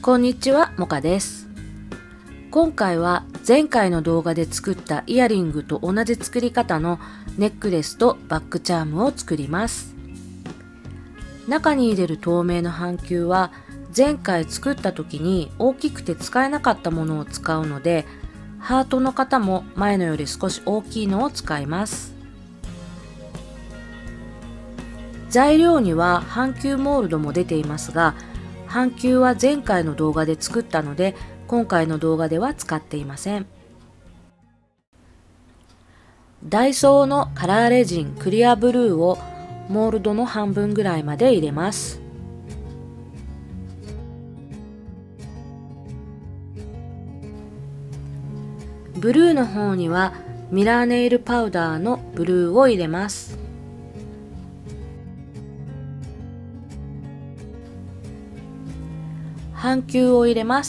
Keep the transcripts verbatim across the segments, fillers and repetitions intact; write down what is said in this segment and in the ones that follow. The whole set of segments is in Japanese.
こんにちは、もかです。今回は前回の動画で作ったイヤリングと同じ作り方のネックレスとバックチャームを作ります。中に入れる透明の半球は前回作った時に大きくて使えなかったものを使うので、ハートの型も前のより少し大きいのを使います。材料には半球モールドも出ていますが、半球は前回の動画で作ったので今回の動画では使っていません。ダイソーのカラーレジンクリアブルーをモールドの半分ぐらいまで入れます。ブルーの方にはミラーネイルパウダーのブルーを入れます。半球を入れます。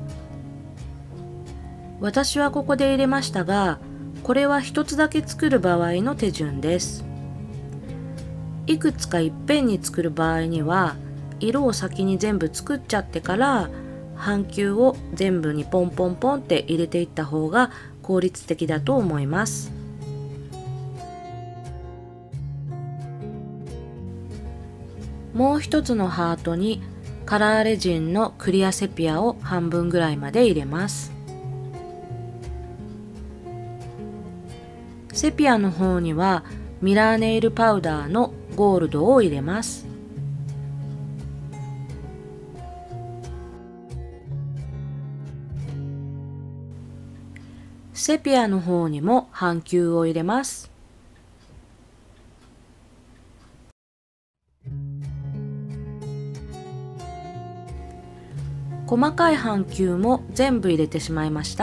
私はここで入れましたが、これは一つだけ作る場合の手順です。いくつかいっぺんに作る場合には、色を先に全部作っちゃってから半球を全部にポンポンポンって入れていった方が効率的だと思います。もう一つのハートにカラーレジンのクリアセピアを半分ぐらいまで入れます。セピアの方にはミラーネイルパウダーのゴールドを入れます。セピアの方にも半球を入れます。細かい半球も全部入れてしまいました。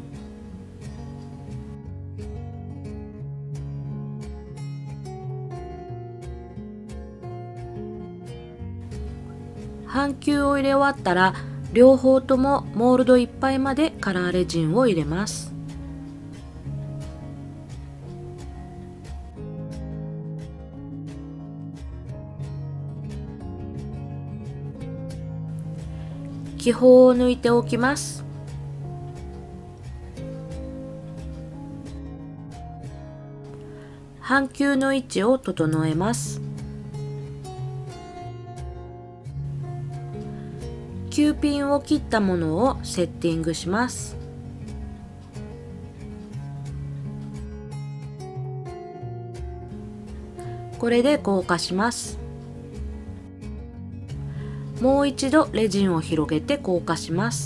半球を入れ終わったら両方ともモールドいっぱいまでカラーレジンを入れます。気泡を抜いておきます。半球の位置を整えます。キューピンを切ったものをセッティングします。これで硬化します。もう一度レジンを広げて硬化します。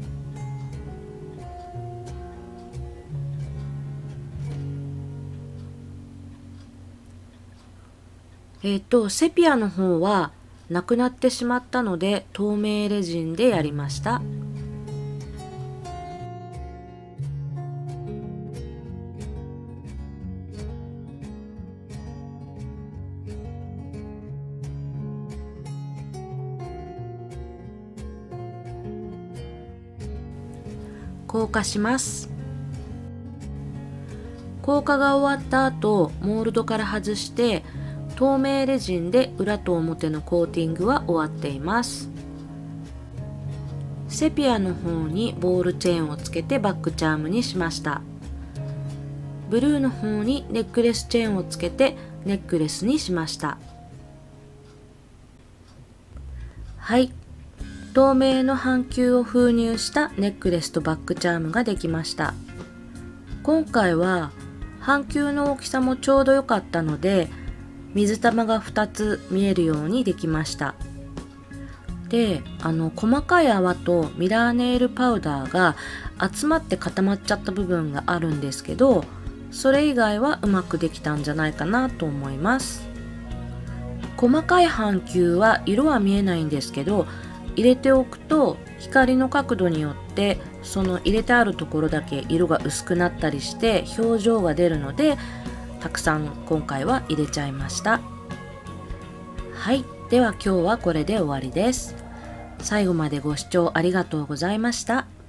えっとセピアの方はなくなってしまったので透明レジンでやりました。硬化します。硬化が終わった後、モールドから外して透明レジンで裏と表のコーティングは終わっています。セピアの方にボールチェーンをつけてバックチャームにしました。ブルーの方にネックレスチェーンをつけてネックレスにしました。はい、透明の半球を封入したネックレスとバックチャームができました。今回は半球の大きさもちょうど良かったので水玉がふたつ見えるようにできました。で、あの細かい泡とミラーネイルパウダーが集まって固まっちゃった部分があるんですけど、それ以外はうまくできたんじゃないかなと思います。細かい半球は色は見えないんですけど、入れておくと光の角度によってその入れてあるところだけ色が薄くなったりして表情が出るので、たくさん今回は入れちゃいました。はい、では今日はこれで終わりです。最後までご視聴ありがとうございました。